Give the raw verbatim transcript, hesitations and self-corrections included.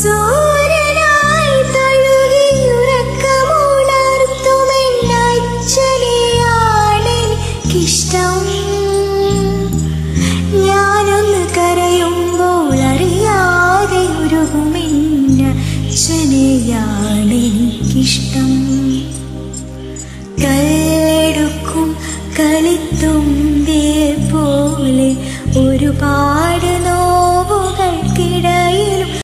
സൂര്യനായി തഴുകിയുറക്കമുണർത്തുമെന്നച്ഛനെയാണെനിക്കിഷ്ടം. ഞാനൊന്ന് കരയുമ്പോൾ അറിയാതെ ഉരുകുമെന്നച്ഛനെയാണെനിക്കിഷ്ടം. കല്ലെടുക്കും കളിത്തുമ്പിയെ പോലെ ഒരുപാട്